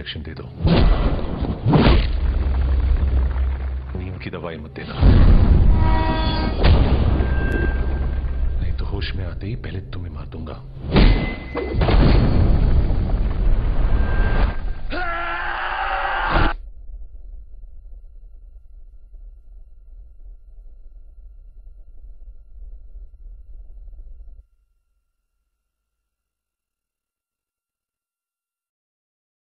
Injection दे दो। नींद की दवाई मत देना, नहीं तो होश में आते ही पहले तुम्हें मार दूंगा।